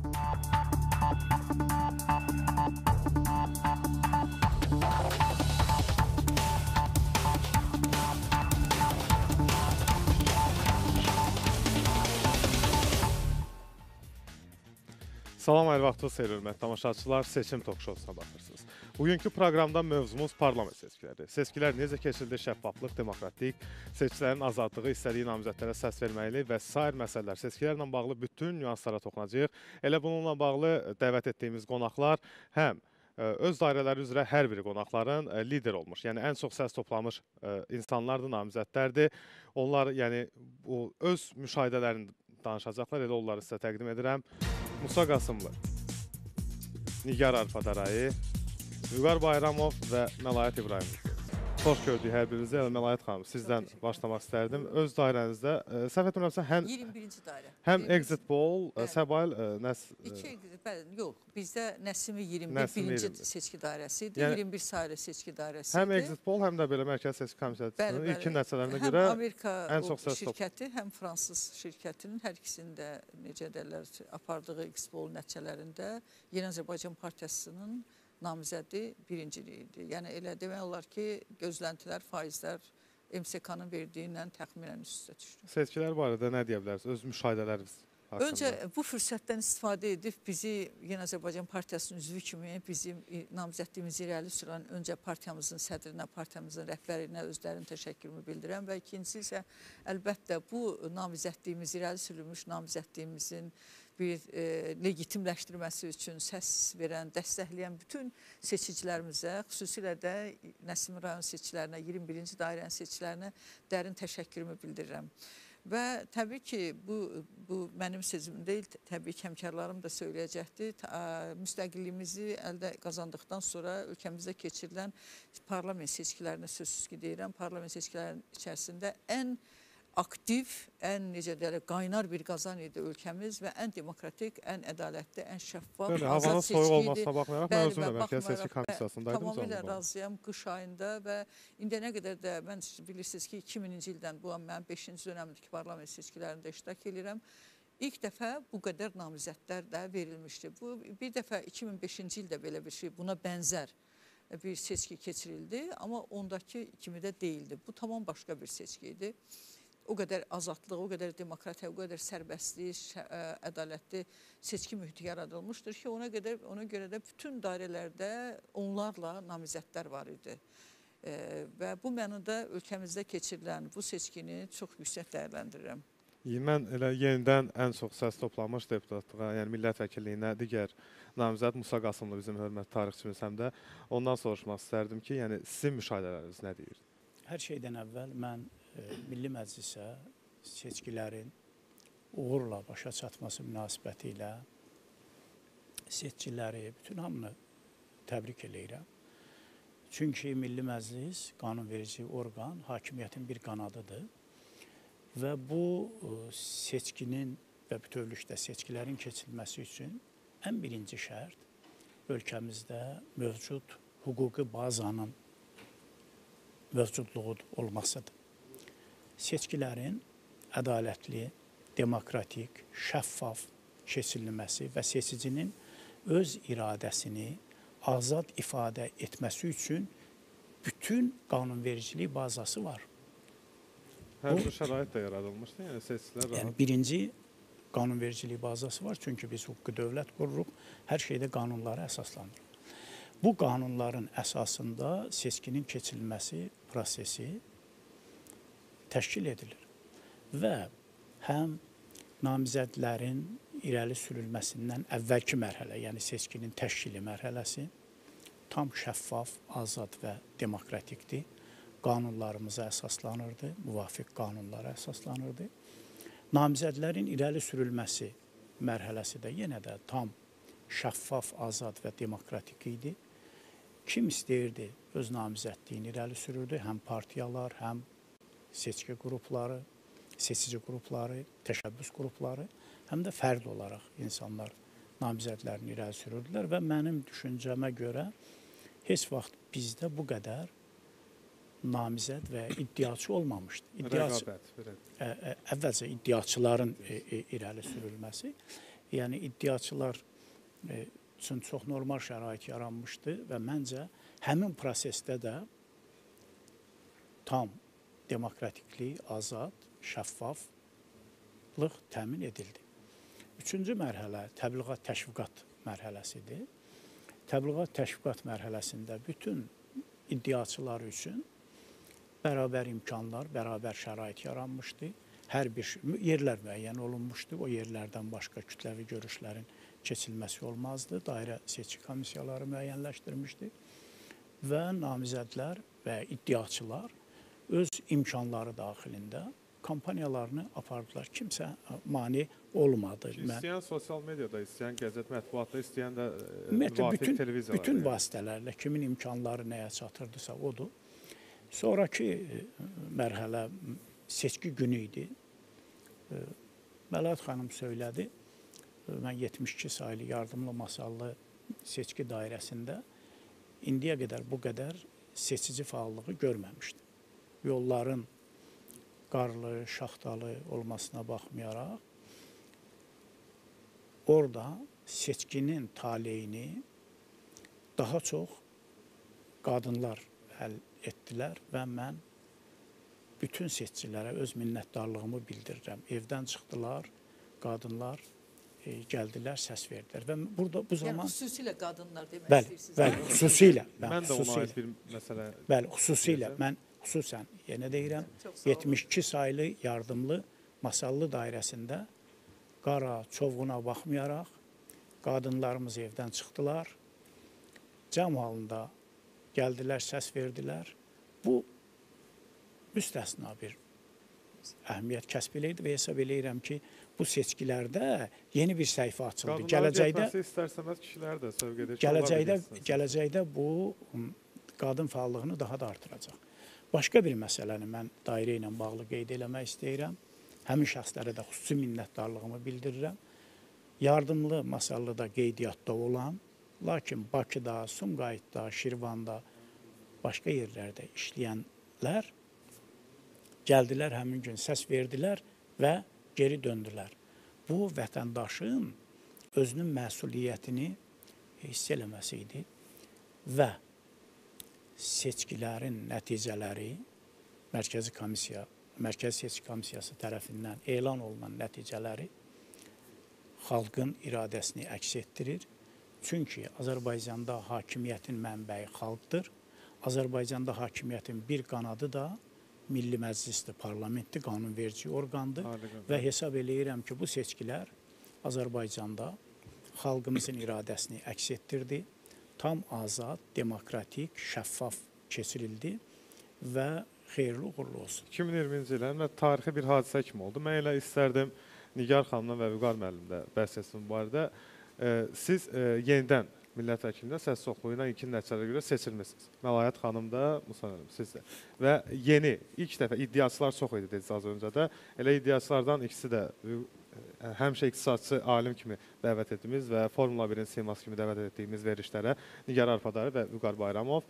Salam, hər vaxtınız xeyir, hörmətli tamaşaçılar, seçim tok-şousuna baxırsınız. Bugünkü proqramda mövzumuz parlament seçkiləri. Seçkilər necə keçirildi, şəffaflıq, demokratik, seçkilərin azadlığı, istədiyi namizədlərə səs verməli və sair məsələlər. Seçkilərlə bağlı bütün nüanslara toxunacağıq. Elə bununla bağlı dəvət etdiyimiz qonaqlar həm öz dairələri üzrə hər biri qonaqların lider olmuş, yəni ən çox səs toplamış insanlardır, namizədlərdir. Onlar yəni öz müşahidələrini danışacaqlar, elə onları sizə təqdim edirəm. Musa Qasımlı, Nigar Arpadarayı, Vüqar Bayramov və Məlayət İbrahimov. Xoş gördük hər birinizi. Məlayət xanım, sizdən başlamaq istərdim. Öz dairənizdə, səhv etmirəmsə, 21-ci dairə. Həm Exit Poll, Səbail, yox, bizdə Nəsimi 21-ci seçki dairəsidir, yəni, 21 sayılı seçki dairəsidir. Həm Exit Poll, həm də belə Mərkəzi Seçki Komissiyasının ilkin nəticələrinə görə Amerika ən çox səs şirkəti, həm fransız şirkətinin hər ikisində necə deyirlər, apardığı Exit Poll nəticələrində Yeni Azərbaycan Partiyasının namizədi birinciliyi idi. Yəni elə demək olar ki, gözləntilər, faizlər MSK-nın verdiyindən təxminən üst-üstə düşdü. Seçkilər barədə nə deyə bilərsiniz? Öz müşahidələriniz haqqında. Öncə bu fürsətdən istifadə edib bizi Yeni Azərbaycan Partiyasının üzvü kimi bizim namizədliyimizi irəli sürən öncə partiyamızın sədrinə, partiyamızın rəhbərinə özlərinin təşəkkürümü bildirəm və ikincisi isə əlbəttə bu namizədliyimiz irəli sürülmüş namizədliyimizin bir legitimləşdirməsi üçün səs verən, dəstəkləyən bütün seçicilərimizə, xüsusilə də Nəsimi rayon seçkilərinə, 21-ci dairənin seçkilərinə dərin təşəkkürümü bildirirəm. Və təbii ki, bu mənim sözüm deyil, təbii ki, həmkarlarım da söyləyəcəkdir. Müstəqilliyimizi əldə qazandıqdan sonra ölkəmizdə keçirilən parlament seçkilərinə sözsüz ki deyirəm, parlament seçkilərinin içərisində ən aktiv, ən necə deyirlər, qaynar bir qazan idi ölkəmiz və ən demokratik, ən ədalətli, ən şəffaf, havanın soyuq olmasına baxmayaraq, mən özüm də Mərkəzi Seçki Komissiyasındaydım. Tamamilə razıyam qış ayında və indiyənə qədər də mən bilirsiniz ki, 2000-ci ildən bu mənim 5-ci dönəmdəki parlament seçkilərində iştirak edirəm. İlk dəfə bu qədər namizədlər də verilmişdi. Bu bir dəfə 2005-ci ildə belə bir şey, buna bənzər bir seçki keçirildi, amma ondakı kimi də deyildi. Bu tamam başqa bir seçki idi. O qədər azadlıq, o qədər demokratiya, o qədər sərbəstlik, ədalətli seçki mühiti yaradılmışdır ki, ona görə də bütün dairələrdə onlarla namizədlər var idi. Və bu mənada ölkəmizdə keçirilən bu seçkini çox yüksək dəyərləndirirəm. Mən elə yenidən ən çox səs toplamış deputatlığa, yəni millət vəkilliyinə digər namizəd Musa Qasımlı bizim hörmətli tarixçimiz həm də ondan soruşmaq istərdim ki, yəni sizin müşahidələriniz nə deyir? Hər şeydən əvvəl mən Milli Məclisə seçkilərin uğurla başa çatması münasibəti ilə seçkiləri, bütün hamını təbrik eləyirəm. Çünki Milli Məclis qanunverici orqan, hakimiyyətin bir qanadıdır və bu seçkinin və bütövlükdə seçkilərin keçirilməsi üçün ən birinci şərt ölkəmizdə mövcud hüquqi bazanın mövcudluğu olmasıdır. Seçkilərin ədalətli, demokratik, şəffaf keçirilməsi və seçicinin öz iradəsini azad ifadə etməsi üçün bütün qanunvericilik bazası var. Hər bir şərait də yaradılmışdı, yəni seçicilər rahat. Yəni birinci qanunvericilik bazası var, çünki biz hüquqi dövlət qururuq, hər şeydə qanunlara əsaslanırıq. Bu qanunların əsasında seçkinin keçirilməsi prosesi təşkil edilir və həm namizədlərin irəli sürülməsindən əvvəlki mərhələ, yəni seçkinin təşkili mərhələsi tam şəffaf, azad və demokratikdir. Qanunlarımıza əsaslanırdı, müvafiq qanunlara əsaslanırdı. Namizədlərin irəli sürülməsi mərhələsi də yenə də tam şəffaf, azad və demokratik idi. Kim istəyirdi öz namizədliyini irəli sürürdü, həm partiyalar, həm seçki qrupları, seçici qrupları, təşəbbüs qrupları, həm də fərd olaraq insanlar namizədlərini irəli sürürdülər və mənim düşüncəmə görə heç vaxt bizdə bu qədər namizəd və iddiaçı olmamışdı. Rəqabət. Əvvəlcə iddiaçıların irəli sürülməsi, yəni iddiaçılar üçün çox normal şərait yaranmışdı və məncə həmin prosesdə də tam demokratiklik, azad, şəffaflıq təmin edildi. Üçüncü mərhələ təbliğat təşviqat mərhələsidir. Təbliğat təşviqat mərhələsində bütün iddiaçılar üçün bərabər imkanlar, bərabər şərait yaranmışdı. Hər bir yerlər müəyyən olunmuşdu. O yerlərdən başqa kütləvi görüşlərin keçilməsi olmazdı. Dairə seçki komissiyaları müəyyənləşdirmişdi və namizədlər və iddiaçılar öz imkanları daxilində kampaniyalarını apardılar. Kimsə mane olmadı. İstəyən sosial mediada, istəyən qəzet mətbuatda, istəyən də müvafiq televiziyalarda. Bütün vasitələrlə kimin imkanları nəyə çatırdısa odur. Sonraki mərhələ seçki günü idi. Məlahət xanım söylədi. Mən 72 saylı yardımlı masallı seçki dairəsində indiyə qədər bu qədər seçici faallığı görməmişdim. Yolların qarlı, şaxtalı olmasına baxmayaraq, orada seçkinin taleyini daha çox qadınlar həll etdilər və mən bütün seçicilərə öz minnətdarlığımı bildirirəm. Evdən çıxdılar, qadınlar gəldilər, səs verdilər və burada bu zaman... Yəni, xüsusilə qadınlar demək istəyirsiniz. Bəli, xüsusilə. Mən də ona aid bir məsələ... Bəli, xüsusilə. Mən xüsusən, yenə deyirəm, 72 saylı yardımlı masallı dairəsində qara, çovğuna baxmayaraq qadınlarımız evdən çıxdılar, cəm halında gəldilər, səs verdilər. Bu, müstəsna bir əhəmiyyət kəsb eləyirdi və hesab eləyirəm ki, bu seçkilərdə yeni bir səhifə açıldı. Qadınların getməsi istərsəməz kişilər də sövq edir. Gələcəkdə bu qadın faallığını daha da artıracaq. Başqa bir məsələni mən dairə ilə bağlı qeyd eləmək istəyirəm. Həmin şəxslərə də xüsusi minnətdarlığımı bildirirəm. Yardımlı masallıda qeydiyyatda olan, lakin Bakıda, Sumqayıtda, Şirvanda, başqa yerlərdə işləyənlər gəldilər, həmin gün səs verdilər və geri döndülər. Bu, vətəndaşın özünün məsuliyyətini hiss eləməsi idi və seçkilərin nəticələri Mərkəzi Seçki Komissiyası tərəfindən elan olunan nəticələri xalqın iradəsini əks etdirir. Çünki Azərbaycanda hakimiyyətin mənbəyi xalqdır. Azərbaycanda hakimiyyətin bir qanadı da Milli Məclisdir, parlamentdir, qanunverici orqandır və hesab eləyirəm ki, bu seçkilər Azərbaycanda xalqımızın iradəsini əks etdirdi. Tam azad, demokratik, şəffaf keçirildi və xeyirli uğurlu olsun. 2020-ci ilin tarixi bir hadisə kimi oldu. Mən elə istərdim Nigar xanımla və Vüqar müəllimlə bəhs etsin bu barədə. Siz yenidən millət vəkilində səs çoxluğu ilə ilkin nəticələrə görə seçilmişsiniz. Məlahət xanım da, Musa müəllim, siz də. Və yeni, ilk dəfə iddiaçılar çox idi dediniz az öncə də. Elə iddiaçılardan ikisi də həmişə iqtisadçı alim kimi dəvət etdiyimiz və Formula 1-in siması kimi dəvət etdiyimiz verilişlərə Nigar Arpadari və Vüqar Bayramov.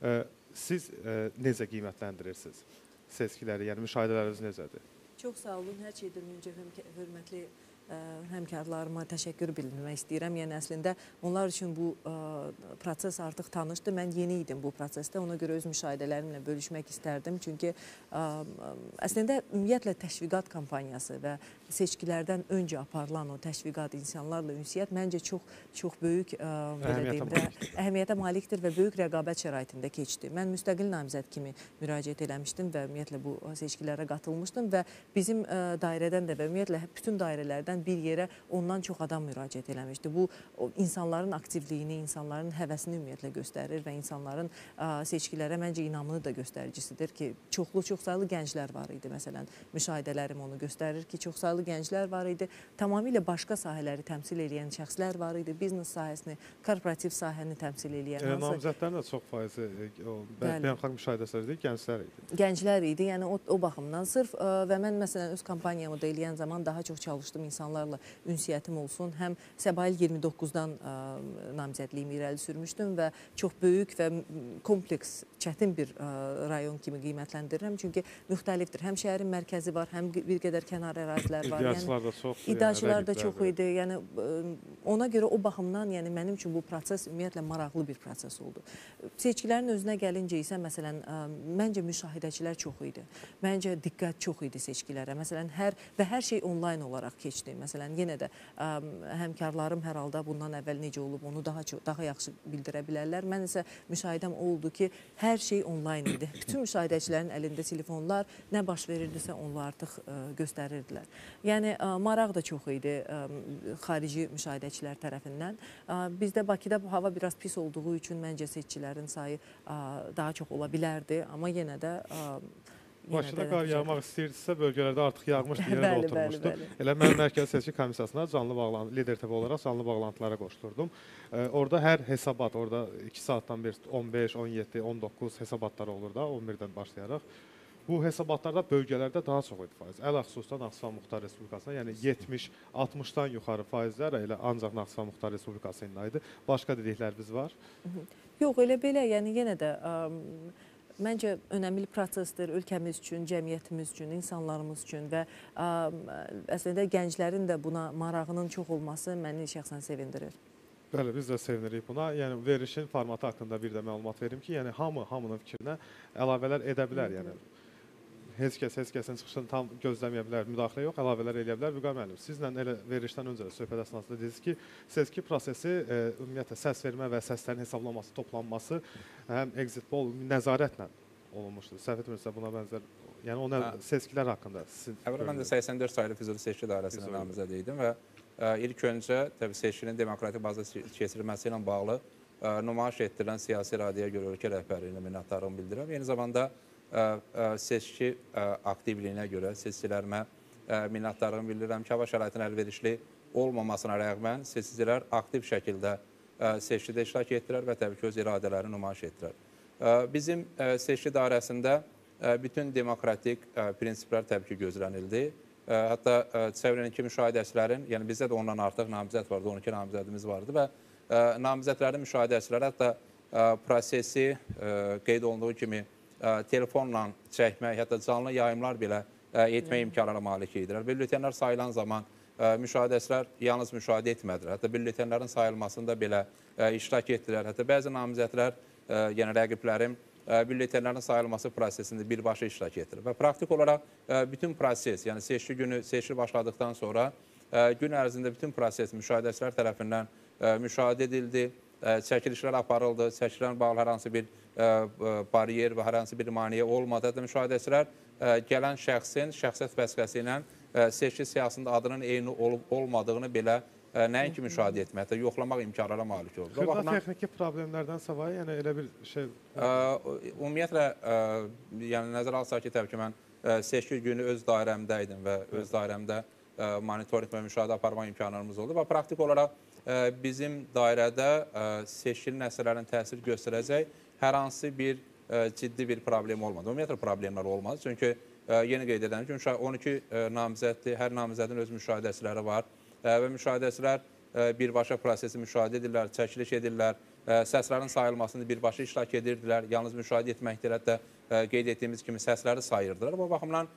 Siz necə qiymətləndirirsiniz seçkiləri, yəni müşahidələriniz necədir? Çox sağ olun. Hər şeydən öncə hörmətli həmkarlarıma təşəkkür bildirmək istəyirəm. Yəni, əslində, onlar üçün bu proses artıq tanışdır. Mən yeni idim bu prosesdə. Ona görə öz müşahidələrimlə bölüşmək istərdim. Çünki əslində, ümumiyyətlə təşviqat kampaniyası və seçkilərdən öncə aparılan o təşviqat, insanlarla ünsiyyət məncə çox böyük əhəmiyyətə malikdir və böyük rəqabət şəraitində keçdi. Mən müstəqil namizəd kimi müraciət eləmişdim və ümumiyyətlə bu seçkilərə qatılmışdım və bizim dairədən də və ümumiyyətlə bütün dairələrdən bir yerə ondan çox adam müraciət eləmişdi. Bu, insanların aktivliyini, insanların həvəsini ümumiyyətlə göstərir və insanların seçkilərə məncə inamını da göstəricisidir ki, çox saylı gənclər var idi. Məsələn, müşahidələrim onu göstərir ki, çox saylı gənclər var idi. Tamamilə başqa sahələri təmsil edən şəxslər var idi. Biznes sahəsini, korporativ sahəni təmsil edən. Namizədlərin də çox faizi beynəlxalq müşahidələri gənclər idi. Gənclər idi. Yəni, o baxımdan sırf və mən məsələn öz kampaniyamı da eləyən zaman daha çox çalışdım insanlarla ünsiyyətim olsun. Həm Səbail 29-dan namizədliyimi irəli sürmüşdüm və çox böyük və kompleks, çətin bir rayon kimi qiymətləndirirəm. Çünki müxtəlifdir. Həm şəhərin mərkəzi var, həm bir qədər kənar ərazilər var. İddiaçılar da çox. İddiaçılar da çox idi. Yəni ona görə o baxımdan, yəni mənim üçün bu proses ümumiyyətlə maraqlı bir proses oldu. Seçkilərin özünə gəlincə isə məsələn məncə müşahidəçilər çox idi. Məncə diqqət çox idi seçkilərə. Məsələn hər şey onlayn olaraq keçdi. Məsələn yenə də həmkarlarım hər halda bundan əvvəl necə olub onu daha yaxşı bildirə bilərlər. Mən isə müşahidəm oldu ki, hər şey onlayn idi. Bütün müşahidəçilərin əlində telefonlar, nə baş verirdisə onlar artıq göstərirdilər. Yəni maraq da çox idi xarici müşahidəçilər tərəfindən. Bizdə Bakıda hava biraz pis olduğu üçün məncə seçkilərin sayı daha çox ola bilərdi, amma yenə də Bakıda qar yağmaq istəyirdisə, bölgələrdə artıq yağmışdı, yenə də oturmuşdu. Elə mən Mərkəzi Seçki Komissiyasına Lider TV olaraq canlı bağlantılara qoşulurdum. Orada hər hesabat, orada 2 saatdan bir 15, 17, 19 hesabatlar olur da, 11-dən başlayaraq. Bu hesabatlarda bölgələrdə daha çox idi faiz. Ələxüsusda Naxçıvan Muxtar Respublikasına, yəni 70-60-dan yuxarı faizlər elə ancaq Naxçıvan Muxtar Respublikasında idi. Başqa dedikləriniz var? Yox, elə belə, yəni yenə də məncə önəmli prosesdir ölkəmiz üçün, cəmiyyətimiz üçün, insanlarımız üçün və əslində gənclərin də buna marağının çox olması məni şəxsən sevindirir. Bəli, biz də sevinirik buna. Yəni verilişin formatı haqqında bir də məlumat verim ki, yəni hamının fikrinə əlavələr edə bilər. Yəni heç kəsin çıxışını tam gözləməyə bilər, müdaxilə yox, əlavələr eləyə bilər. Vüqar müəllim, sizlə elə verilişdən öncə də söhbət əsnasında dediniz ki, seçki prosesi ümumiyyətlə səs vermə və səslərin hesablanması, toplanması həm exit poll nəzarətlə olunmuşdur. Səhv etmirəmsə buna bənzər, yəni o seçkilər haqqında sizin Əvvəla mən də 84 saylı Füzuli seçki dairəsində namizəd idim və ilk öncə təbii seçkinin demokratik bazda keçirilməsi ilə bağlı nümayiş etdirilən siyasi iradəyə görə ölkə rəhbərliyinə minnətdarlığımı bildirirəm. Eyni zamanda seçki aktivliyinə görə seçicilərimə minnətdarlığımı bildirirəm ki, hava şəraitinin əlverişli olmamasına rəğmən seçicilər aktiv şəkildə seçkidə iştirak etdilər və təbii ki, öz iradələrini nümayiş etdilər. Bizim seçki dairəsində bütün demokratik prinsiplər təbii ki, gözlənildi. Hətta çevrəninki müşahidəçilərin, yəni bizdə də ondan artıq namizəd vardı, 12 namizədimiz vardı və namizədlərin müşahidəçiləri hətta prosesi qeyd olunduğu kimi telefonla çəkmək, hətta canlı yayımlar belə etmək imkanlara malik idilər. Bülletenlər sayılan zaman müşahidəçilər yalnız müşahidə etmədilər, hətta bülletenlərin sayılmasında belə iştirak etdilər. Hətta bəzi namizədlər, yəni rəqiblərim, bülletenlərin sayılması prosesində birbaşa iştirak etdirir. Və praktik olaraq bütün proses, yəni seçki günü seçki başladıqdan sonra gün ərzində bütün proses müşahidəçilər tərəfindən müşahidə edildi, çəkilişlər aparıldı, çəkilişlərin bağlı hər hansı bir bariyer və hər hansı bir maneə olmadı. Hətta müşahidəçilər gələn şəxsin şəxsiyyət vəsiqəsi ilə seçki siyasətində adının eyni olub-olmadığını belə nəinki müşahidə etmək, hətta yoxlamaq imkanlara malik oldu. Xırda texniki problemlərdən savayı, yəni elə bir şey... Ümumiyyətlə, yəni nəzərə alsaq ki, təbii ki, mən seçki günü öz dairəmdə idim və öz dairəmdə monitoring və müşahidə aparmaq imkanlarımız oldu və praktik olaraq bizim dairədə seçkili nəticələrin təsir göstərəcək hər hansı bir ciddi bir problem olmadı. Ümumiyyətlə, problemlər olmadı. Çünki yeni qeyd edən ki, 12 namizəddir, hər namizədin öz müşahidəçiləri var və müşahidəçilər birbaşa prosesi müşahidə edirlər, çəkiliş edirlər, səslərin sayılmasını birbaşa iştirak edirdilər, yalnız müşahidə etməkdir, hətta qeyd etdiyimiz kimi səsləri sayırdılar. Bu baxımdan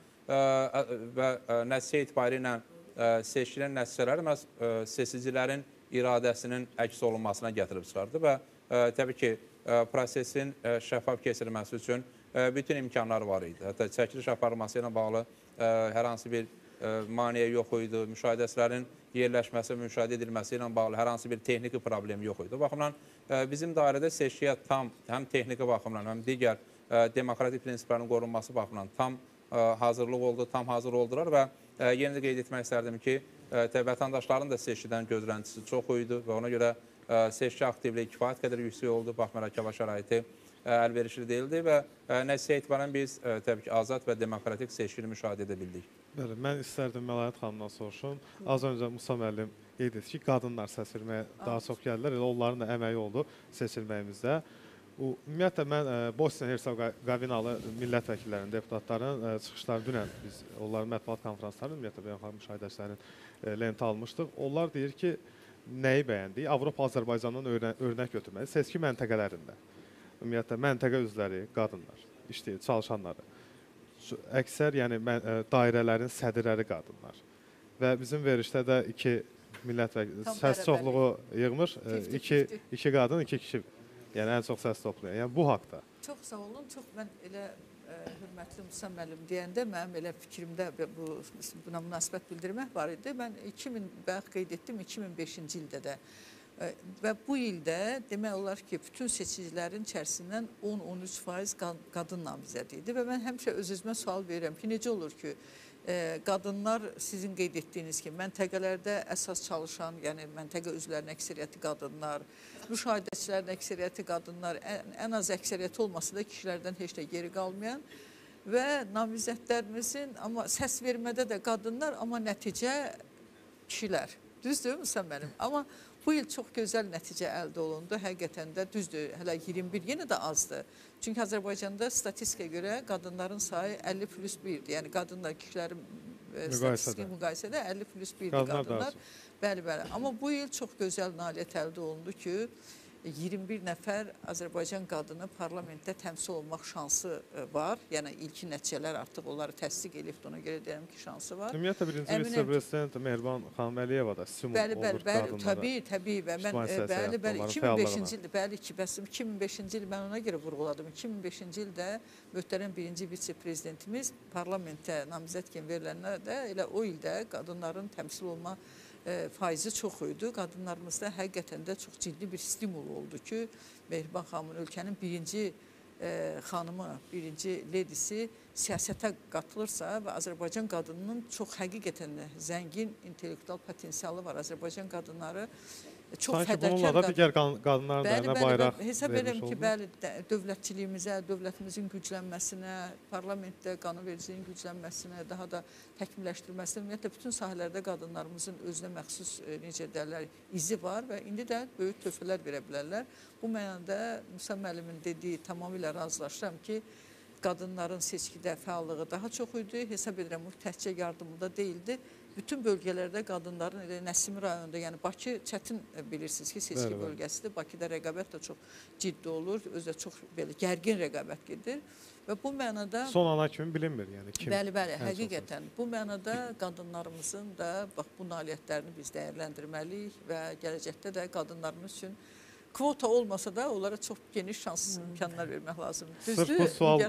və nəticə etibari ilə seçkinin nəticələri məhz seçicilərin iradəsinin əks olunmasına gətirib çıxardı və təbii ki, prosesin şəffaf keçirilməsi üçün bütün imkanlar var idi. Hətta çəkiliş aparılması ilə bağlı hər hansı bir maneə yox idi, müşahidəçilərin yerləşməsi, müşahidə edilməsi ilə bağlı hər hansı bir texniki problem yox idi. Bu baxımdan bizim dairədə seçkiyə tam həm texniki baxımdan, həm digər demokratik prinsiplərin qorunması baxımdan tam hazırlıq oldu, tam hazır oldular və yenə də qeyd etmək istərdim ki, vətəndaşların da seçkidən gözləntisi çox idi və ona görə seçki aktivliyi kifayət qədər yüksək oldu, baxmayaraq ki, hava şəraiti əlverişli deyildi və nəticə etibarən biz təbii ki, azad və demokratik seçkini müşahidə edə bildik. Bəli, mən istərdim Məlahət xanımdan soruşum. Az öncə Musa müəllim qeyd etdi ki, qadınlar səs verməyə daha çox gəldilər, elə onların da əməyi oldu seçilməyimizdə. Ümumiyyətlə, mən Bosniya-Hersegovinalı millət vəkillərinin, deputatların çıxışları dünən biz onların mətbuat konferanslarını, ümumiyyətlə, beynəlxalq müşahidəçilərin lenti almışdıq. Onlar deyir ki, nəyi bəyəndik? Avropa Azərbaycandan örnək götürməli seçki məntəqələrində. Ümumiyyətlə, məntəqə üzvləri, qadınlar, işləyir, çalışanları. Əksər, yəni dairələrin sədrləri qadınlar. və bizim verilişdə də 2 millət vəkili Tam səs bərabərlik. çoxluğu yığmır. 50-50. 2 qadın, 2 kişi. Yəni ən çox səs toplayır. Yəni bu haqda. Çox sağ olun. Çox mən elə hörmətli Musa müəllim deyəndə mənim elə fikrimdə buna münasibət bildirmək var idi. Mən 2000 bayaq qeyd etdim 2005-ci ildə də və bu ildə demək olar ki, bütün seçicilərin içərisindən 10-13% qadın namizədi idi və mən həmişə öz-özümə sual verirəm ki, necə olur ki, qadınlar sizin qeyd etdiyiniz kimi məntəqələrdə əsas çalışan, yəni məntəqə üzvlərinin əksəriyyəti qadınlar, müşahidəçilərin əksəriyyəti qadınlar, ən az əksəriyyəti olmasa da kişilərdən heç də geri qalmayan və namizədlərimizin amma səs vermədə də qadınlar, amma nəticə kişilər. Düzdür Musa müəllim? Amma bu il çox gözəl nəticə əldə olundu. Həqiqətən də düzdür, hələ 21 yenə də azdır. Çünki Azərbaycanda statistikaya görə qadınların sayı 50+1-dir. Yəni qadınlar kişilərin statistik müqayisədə 50+1-dir qadınlar. Bəli, bəli. Amma bu il çox gözəl nailiyyət əldə olundu ki, 21 nəfər Azərbaycan qadını parlamentdə təmsil olmaq şansı var. Yəni ilkin nəticələr artıq onları təsdiq edib, ona görə deyirəm ki, şansı var. Ümumiyyətlə birinci vitse-prezident Mehriban xanım Əliyeva da simvol olur qadınlara. Təbii və mən bəli 2005-ci ildə bəli ki, bəs 2005-ci il mən ona görə vurğuladım. 2005-ci ildə möhtərəm birinci vitse-prezidentimiz parlamentdə namizəd kimi veriləndə elə o ildə qadınların təmsil olma faizi çox idi. Qadınlarımızda həqiqətən də çox ciddi bir stimul oldu ki, Mehriban xanımın ölkənin birinci xanımı, birinci ledisi siyasətə qatılırsa və Azərbaycan qadınının çox həqiqətən də zəngin intellektual potensialı var. Azərbaycan qadınları çox fədakar bununla da digər qadınların da əlinə bayraq hesab vermiş edirəm ki, oldu. bəli, dövlətçiliyimizə, dövlətimizin güclənməsinə, parlamentdə qanunvericiliyin güclənməsinə, daha da təkmilləşdirilməsinə, ümumiyyətlə bütün sahələrdə qadınlarımızın özünə məxsus necə deyərlər, izi var və indi də böyük töhfələr verə bilərlər. Bu mənada Musa müəllimin dediyi tamamilə razılaşıram ki, qadınların seçkidə fəallığı daha çox idi. Hesab edirəm, bu təkcə yardımında deyildi. Bütün bölgələrdə qadınların, elə Nəsimi rayonunda, yəni Bakı çətin bilirsiniz ki, seçki bölgəsidir. Bakıda rəqabət də çox ciddi olur, özü də çox belə gərgin rəqabət gedir. Və bu mənada... Son ana kimi bilinmir, yəni kim? Bəli, həqiqətən. Bu mənada qadınlarımızın da bax, bu nailiyyətlərini biz dəyərləndirməliyik və gələcəkdə də qadınlarımız üçün kvota olmasa da onlara çox geniş şans imkanlar vermək lazımdır. Düzdür?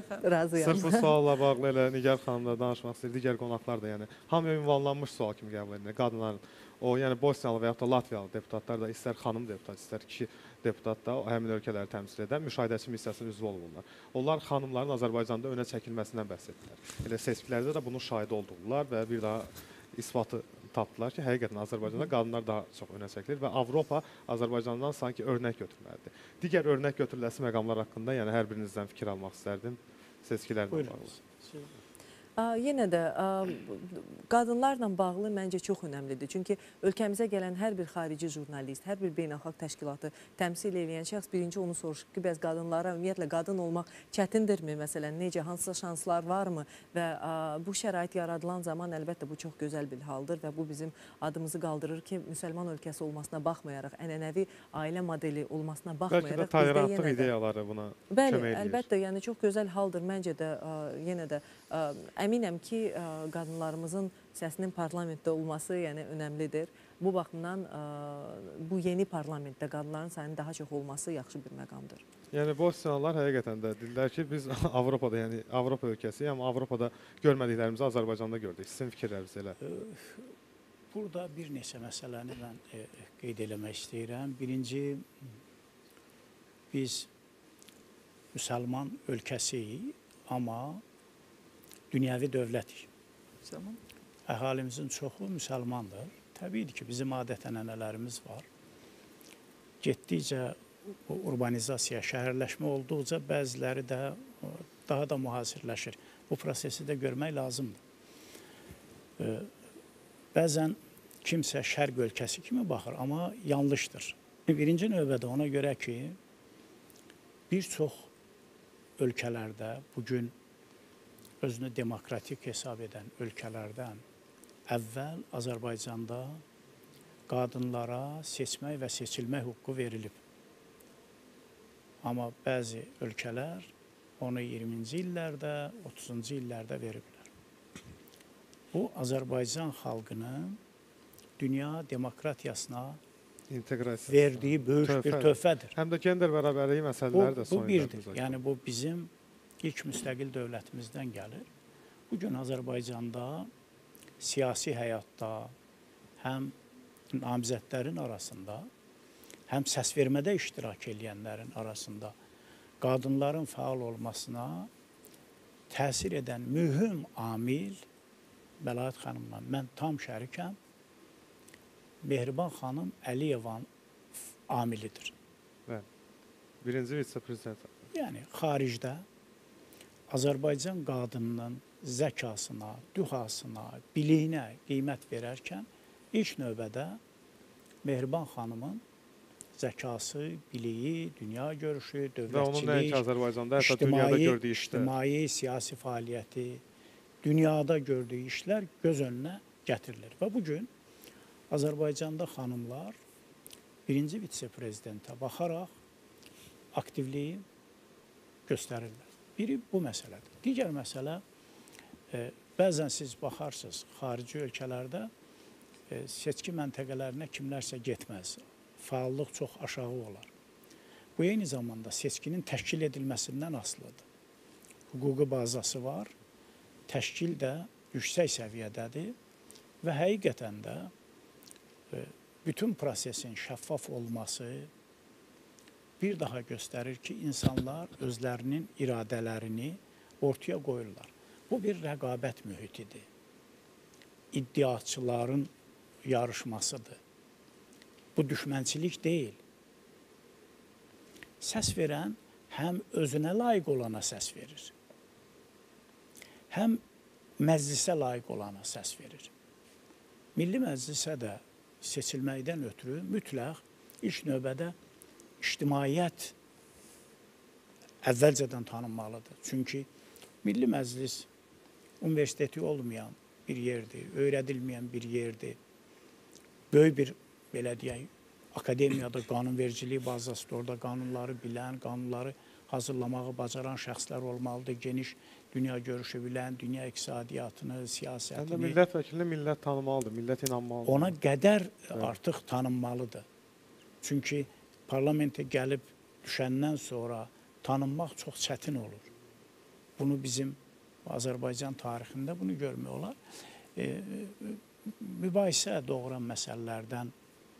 Sırf bu sualla bağlı elə Nigar xanımla danışmaq istəyir, digər qonaqlar da yəni hamıya ünvanlanmış sual kimi qəbul edilir. Qadınların, o yəni Bosniyalı və yaxud da Latviyalı deputatlar da istər xanım deputat, istər kişi deputat da həmin ölkələri təmsil edən müşahidəçi missiyasının üzvü olurlar. Onlar xanımların Azərbaycanda önə çəkilməsindən bəhs etdilər. Elə seçkilərdə də bunun şahidi oldular və bir daha isbatı tapdılar ki, həqiqətən Azərbaycanda qadınlar daha çox önə çəkilir və Avropa Azərbaycandan sanki örnək götürməlidir. Digər örnək götürüləsi məqamlar haqqında, yəni hər birinizdən fikir almaq istərdim seçkilərlə bağlı. Yenə də qadınlarla bağlı məncə çox önəmlidir. Çünki ölkəmizə gələn hər bir xarici jurnalist, hər bir beynəlxalq təşkilatı təmsil edən şəxs birinci onu soruşur ki, bəs qadınlara ümumiyyətlə qadın olmaq çətindirmi? Məsələn, necə, hansısa şanslar varmı? Və bu şərait yaradılan zaman əlbəttə bu çox gözəl bir haldır və bu bizim adımızı qaldırır ki, müsəlman ölkəsi olmasına baxmayaraq, ənənəvi ailə modeli olmasına baxmayaraq, bəlkə də tolerantlıq ideyaları buna kömək edir. Bəli, əlbəttə, yəni çox gözəl haldır. Məncə də yenə də əminəm ki, qadınlarımızın səsinin parlamentdə olması yəni önəmlidir. Bu baxımdan bu yeni parlamentdə qadınların sayının daha çox olması yaxşı bir məqamdır. Yəni Bosniyalılar həqiqətən də dedilər ki, biz Avropada, yəni Avropa ölkəsiyik, amma Avropada görmədiklərimizi Azərbaycanda gördük. Sizin fikirləriniz elə? Burada bir neçə məsələni mən qeyd eləmək istəyirəm. Birinci, biz müsəlman ölkəsiyik, amma dünyəvi dövlətik. Əhalimizin çoxu müsəlmandır. Təbiidir ki, bizim adət-ənənələrimiz var. Getdikcə urbanizasiya, şəhərləşmə olduqca bəziləri də daha da mühasirləşir. Bu prosesi də görmək lazımdır. Bəzən kimsə şərq ölkəsi kimi baxır, amma yanlışdır. Birinci növbədə ona görə ki, bir çox ölkələrdə bugün özünü demokratik hesab edən ölkələrdən əvvəl Azərbaycanda qadınlara seçmək və seçilmək hüququ verilib. Amma bəzi ölkələr onu 20-ci illərdə, 30-cu illərdə veriblər. Bu Azərbaycan xalqının dünya demokratiyasına İnteqrasiya. verdiyi böyük bir töhfədir. Həm də gender bərabərliyi məsələləri də Bu son birdir. illərdə Yəni bu bizim ilk müstəqil dövlətimizdən gəlir. Bugün Azərbaycanda siyasi həyatda həm namizədlərin arasında, həm səsvermədə iştirak edənlərin arasında qadınların fəal olmasına təsir edən mühüm amil, Məlahət xanımla mən tam şərikəm, Mehriban xanım Əliyevan amilidir. Birinci vitse-prezident. Yəni xaricdə Azərbaycan qadınının zəkasına, dühasına, biliyinə qiymət verərkən ilk növbədə Mehriban xanımın zəkası, biliyi, dünya görüşü, Və onun nəinki dövlətçilik, Azərbaycanda, hətta dünyada gördüyü işlər. ictimai, siyasi fəaliyyəti, dünyada gördüyü işlər göz önünə gətirilir. Və bugün Azərbaycanda xanımlar birinci vitse-prezidentə baxaraq aktivliyi göstərirlər. Biri bu məsələdir. Digər məsələ, bəzən siz baxarsınız, xarici ölkələrdə seçki məntəqələrinə kimlərsə getməz. Fəallıq çox aşağı olar. Bu, eyni zamanda seçkinin təşkil edilməsindən asılıdır. Hüquqi bazası var, təşkil də yüksək səviyyədədir və həqiqətən də bütün prosesin şəffaf olması bir daha göstərir ki, insanlar özlərinin iradələrini ortaya qoyurlar. Bu bir rəqabət mühitidir. İddiaçıların yarışmasıdır. Bu düşmənçilik deyil. Səs verən həm özünə layiq olana səs verir, həm məclisə layiq olana səs verir. Milli Məclisə də seçilməkdən ötürü mütləq ilk növbədə ictimaiyyət əvvəlcədən tanınmalıdır. Çünki Milli Məclis universiteti olmayan bir yerdir, öyrədilməyən bir yerdir. Böyük bir, belə deyək, akademiyada qanunvericilik bazasıdır. Orada qanunları bilən, qanunları hazırlamağı bacaran şəxslər olmalıdır. Geniş dünya görüşü bilən, dünya iqtisadiyyatını, siyasətini. Həm də millət vəkilini millət tanımalıdır, millət inanmalıdır. Ona qədər artıq tanınmalıdır. Çünki parlamentə gəlib düşəndən sonra tanınmaq çox çətin olur. Bunu bizim Azərbaycan tarixində bunu görmək olar. Mübahisə doğuran məsələlərdən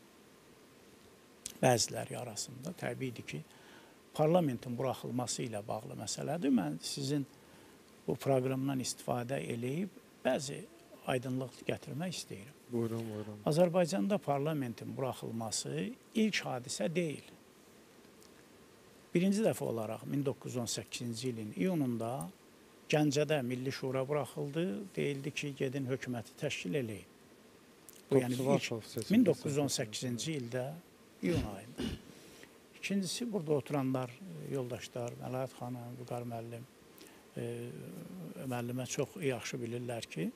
bəziləri arasında təbiidir ki, parlamentin buraxılması ilə bağlı məsələdir. Mən sizin bu proqramdan istifadə eləyib bəzi aydınlıq gətirmək istəyirəm. Buyurun, buyurun. Azərbaycanda parlamentin buraxılması ilk hadisə deyil. Birinci dəfə olaraq 1918-ci ilin iyununda Gəncədə Milli Şura buraxıldı. Deyildi ki, gedin hökuməti təşkil eləyin. Bu, yəni 1918-ci ildə iyun ayında. İkincisi, burada oturanlar, yoldaşlar, Məlahət xanım, Vüqar müəllim, müəllimə çox yaxşı bilirlər ki,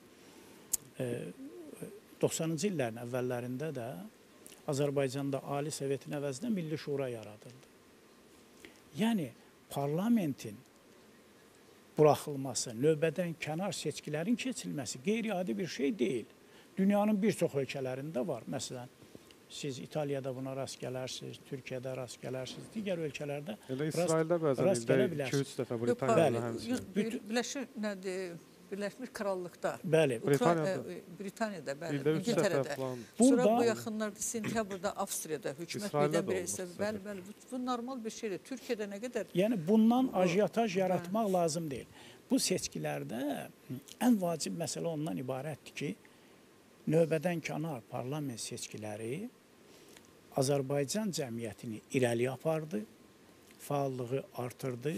90-cı illərin əvvəllərində də Azərbaycanda Ali Sovetin əvəzinə Milli Şura yaradıldı. Yəni, parlamentin buraxılması, növbədən kənar seçkilərin keçilməsi qeyri-adi bir şey deyil. Dünyanın bir çox ölkələrində var. Məsələn, siz İtaliyada buna rast gələrsiniz, Türkiyədə rast gələrsiniz, digər ölkələrdə Elə İsraildə bəzən ildə 2-3 dəfə Britaniyada həmçinin. Birləşmiş Krallıqda. Bəli. Britaniyada, bəli. İldə 3 dəfə falan. Sonra bu yaxınlarda sentyabrda Avstriyada hökumət birdən-birə. Bəli, bu normal bir şeydir. Türkiyədə nə qədər? Yəni bundan ajiyataj yaratmaq lazım deyil. Bu seçkilərdə ən vacib məsələ ondan ibarətdir ki, növbədən kənar parlament seçkiləri Azərbaycan cəmiyyətini irəli apardı, fəallığı artırdı,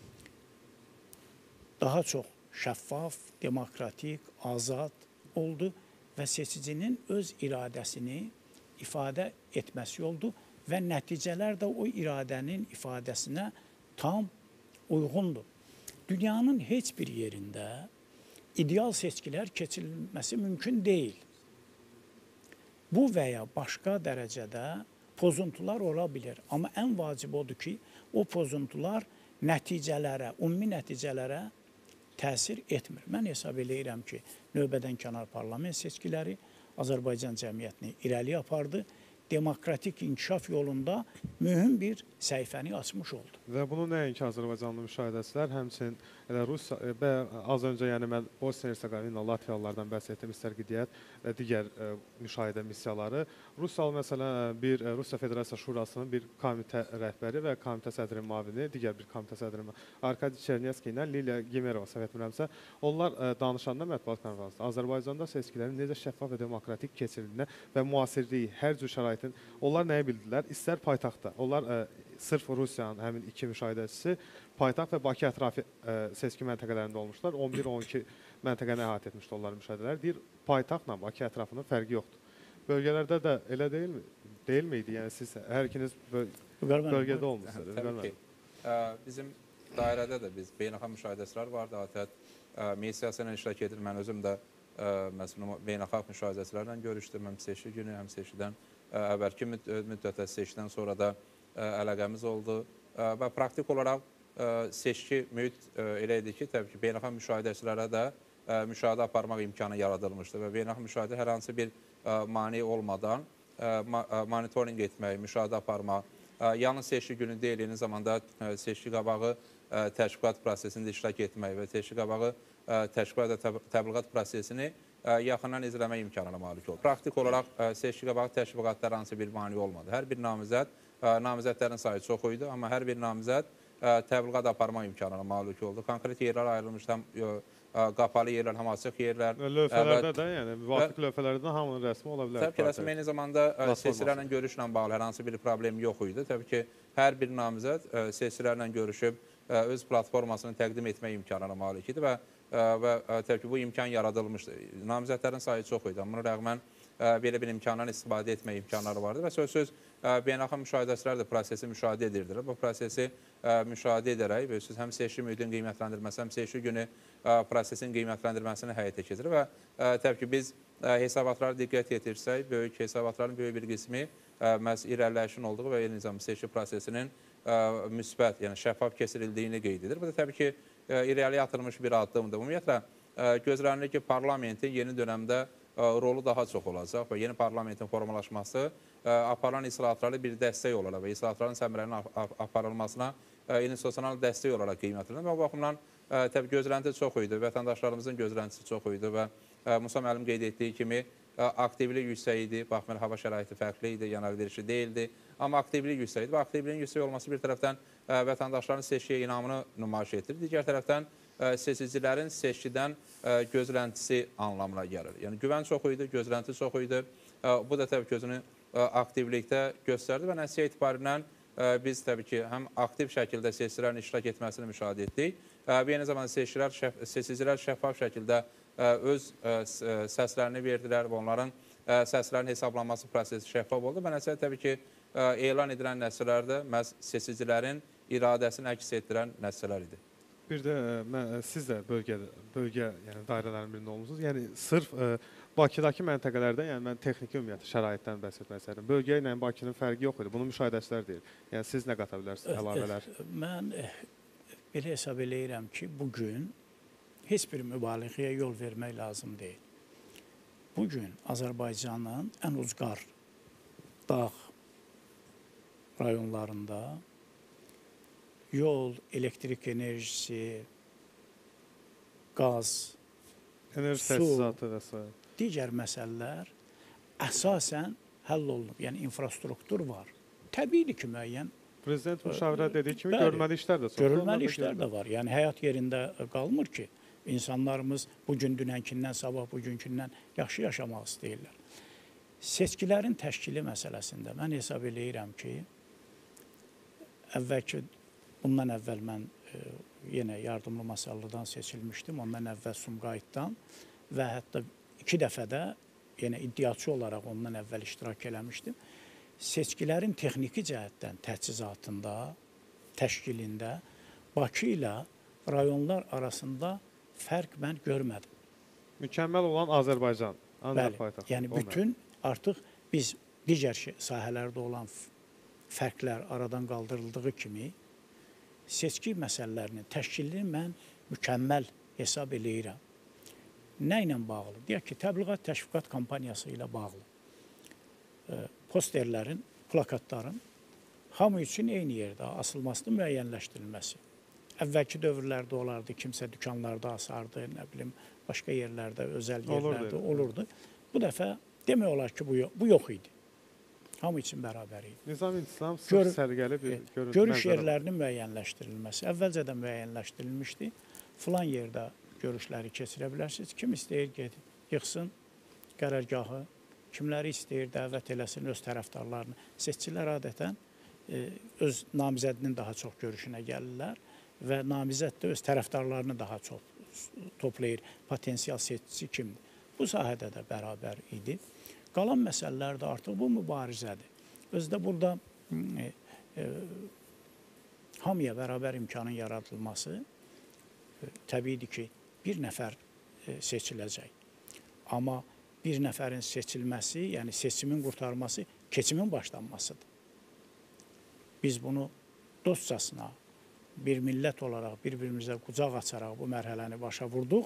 daha çox şəffaf, demokratik, azad oldu və seçicinin öz iradəsini ifadə etməsi oldu və nəticələr də o iradənin ifadəsinə tam uyğundur. Dünyanın heç bir yerində ideal seçkilər keçirilməsi mümkün deyil. Bu və ya başqa dərəcədə pozuntular ola bilir. Amma ən vacib odur ki, o pozuntular nəticələrə, ümumi nəticələrə təsir etmir. Mən hesab eləyirəm ki, növbədən kənar parlament seçkiləri Azərbaycan cəmiyyətini irəli apardı. Demokratik inkişaf yolunda mühüm bir səhifəni açmış oldu. Və bunu nəinki Azərbaycanlı müşahidəçilər, həmçinin elə Rusiya və az öncə yəni mən Bosniya-Herseqovina, Latviyalılardan bəhs etdim, istər Qiddiyyət və digər müşahidə missiyaları. Rusiyalı məsələn bir Rusiya Federasiya Şurasının bir komitə rəhbəri və komitə sədrinin müavini, digər bir komitə sədrinin Arkadi Çernetski ilə Liliya Gemerova səhv etmirəmsə, onlar danışanda mətbuat konfransında Azərbaycanda seçkilərin necə şəffaf və demokratik keçirildiğinə və müasirliyi hər cür şəraitin onlar nəyə bildilər? İstər paytaxtda. Onlar sırf Rusiyanın həmin iki müşahidəçisi paytaxt və Bakı ətrafı seçki məntəqələrində olmuşlar. 11-12 məntəqəni əhatə etmişdi onların müşahidələri. Deyir, paytaxtla Bakı ətrafının fərqi yoxdur. Bölgələrdə də elə deyil miydi? Yəni siz hər ikiniz bölgədə olmuşsunuz. Təbii ki. Bizim dairədə də biz beynəlxalq müşahidəçilər vardı. Adət missiyası ilə iştirak edir. Mən özüm də məsələn beynəlxalq müşahidəçilərlə görüşdüm. Həm seçki günü, həm seçkidən əvvəlki müddətdə seçkidən sonra da əlaqəmiz oldu. Və praktik olaraq seçki mühit elə idi ki, təbii ki, beynəlxalq müşahidəçilərə də müşahidə aparmaq imkanı yaradılmışdı və beynəlxalq müşahidə hər hansı bir mane olmadan monitoring etmək, müşahidə aparmaq, yalnız seçki günü deyil, eyni zamanda seçki qabağı təşkilat prosesində iştirak etmək və seçki qabağı təşkilat və təbliğat prosesini yaxından izləmək imkanına malik oldu. Praktik olaraq seçki qabağı təşviqatlar hansı bir mane olmadı. Hər bir namizədlərin sayı çox idi, amma hər bir namizəd təbliğat aparma imkanına malik oldu. Konkret yerlər ayrılmış, həm qapalı yerlər, həm açıq yerlər. Lövhələrdə də, yəni müvafiq lövhələrdə hamının rəsmi ola bilər. Təbii ki, rəsmi eyni zamanda seçicilərlə görüşlə bağlı hər hansı bir problem yox idi. Təbii ki, hər bir namizəd seçicilərlə görüşüb öz platformasını təqdim etmək imkanına malik idi və təbii ki, bu imkan yaradılmışdı. Namizədlərin sayı çox idi, amma buna rəğmən belə bir imkandan istifadə etmək imkanları vardı və söz beynəlxalq müşahidəçilər də prosesi müşahidə edirdilər. Bu prosesi müşahidə edərək həm seçki mühitinin qiymətləndirməsi, həm seçki günü prosesin qiymətləndirməsini həyata keçirir və təbii ki, biz hesabatlara diqqət yetirsək, böyük hesabatların böyük bir qismi məhz irəliləyişin olduğu və eyni zamanda seçki prosesinin müsbət, yəni şəffaf keçirildiyini qeyd edir. Bu da təbii ki, irəliyə atılmış bir addımdır. Ümumiyyətlə, gözlənilir ki, parlamentin yeni dönəmdə rolu daha çox olacaq və yeni parlamentin formalaşması aparılan islahatlara bir dəstək olaraq və islahatların səmərəlinin aparılmasına institusional dəstək olaraq qiymətlənilir. Və bu baxımdan təbii gözlənti çox idi, vətəndaşlarımızın gözləntisi çox idi və Musa müəllim qeyd etdiyi kimi aktivlik yüksək idi, baxmayaraq hava şəraiti fərqli idi, yanaqverişi deyildi, amma aktivlik yüksək idi və aktivliyin yüksək olması bir tərəfdən vətəndaşların seçkiyə inamını nümayiş etdirir, digər tərəfdən seçicilərin seçkidən gözləntisi anlamına gəlir. Yəni güvən çox idi, gözlənti çox idi. Bu da təbii ki, özünü aktivlikdə göstərdi və nəticə etibarilə biz təbii ki, həm aktiv şəkildə seçicilərin iştirak etməsini müşahidə etdik. Eyni zamanda seçicilər şəffaf şəkildə öz səslərini verdilər və onların səslərinin hesablanması prosesi şəffaf oldu. Və nəticədə təbii ki, elan edilən nəticələrdə məhz seçicilərin iradəsini əks etdirən nəticələr idi. Bir də siz də bölgə yəni dairələrin birində olmusunuz. Yəni sırf Bakıdakı məntəqələrdə, yəni mən texniki ümumiyyətlə şəraitdən bəhs etmək istəyirəm. Bölgə ilə Bakının fərqi yox idi. Bunu müşahidəçilər deyir. Yəni siz nə qata bilərsiniz əlavələr? Mən belə hesab eləyirəm ki, bugün heç bir mübaliğəyə yol vermək lazım deyil. Bugün Azərbaycanın ən ucqar dağ rayonlarında yol, elektrik enerjisi, qaz, enerji təchizatı və s. digər məsələlər əsasən həll olunub. Yəni infrastruktur var. Təbii ki, müəyyən. Prezident müşavirə dediyi kimi görülməli işlər də çox. Görülməli işlər də var. Yəni həyat yerində qalmır ki, insanlarımız bugün dünənkindən, sabah bugünkündən yaxşı yaşamaq istəyirlər. Seçkilərin təşkili məsələsində mən hesab eləyirəm ki, bundan əvvəl mən yenə yardımlı masallıdan seçilmişdim, ondan əvvəl Sumqayıtdan və hətta 2 dəfə də yenə iddiaçı olaraq ondan əvvəl iştirak eləmişdim. Seçkilərin texniki cəhətdən təchizatında, təşkilində Bakı ilə rayonlar arasında fərq mən görmədim. Mükəmməl olan Azərbaycan. Bəli, yəni bütün artıq biz digər sahələrdə olan fərqlər aradan qaldırıldığı kimi seçki məsələlərinin təşkilini mən mükəmməl hesab eləyirəm. Nə ilə bağlı? Deyək ki, təbliğat təşviqat kampaniyası ilə bağlı posterlərin, plakatların hamı üçün eyni yerdə asılmasını müəyyənləşdirilməsi. Əvvəlki dövrlərdə olardı, kimsə dükanlarda asardı, nə bilim, başqa yerlərdə, özəl yerlərdə olurdu. Bu dəfə demək olar ki, bu yox idi. Hamı üçün bərabər idi. Nizam-intizam sırf səliqəli bir görüş yerlərinin müəyyənləşdirilməsi. Əvvəlcədən müəyyənləşdirilmişdi. Filan yerdə görüşləri keçirə bilərsiniz. Kim istəyir gedib, yıxsın qərargahı, kimləri istəyir dəvət eləsin öz tərəfdarlarını. Seçicilər adətən öz namizədinin daha çox görüşünə gəlirlər və namizəd də öz tərəfdarlarını daha çox toplayır. Potensial seçici kimdir? Bu sahədə də bərabər idi. Qalan məsələlərdə artıq bu mübarizədir. Özdə burada hamıya bərabər imkanın yaradılması təbiidir ki, bir nəfər seçiləcək. Amma bir nəfərin seçilməsi, yəni seçimin qurtarması keçimin başlanmasıdır. Biz bunu dostcasına, bir millət olaraq bir-birimizə qucaq açaraq bu mərhələni başa vurduq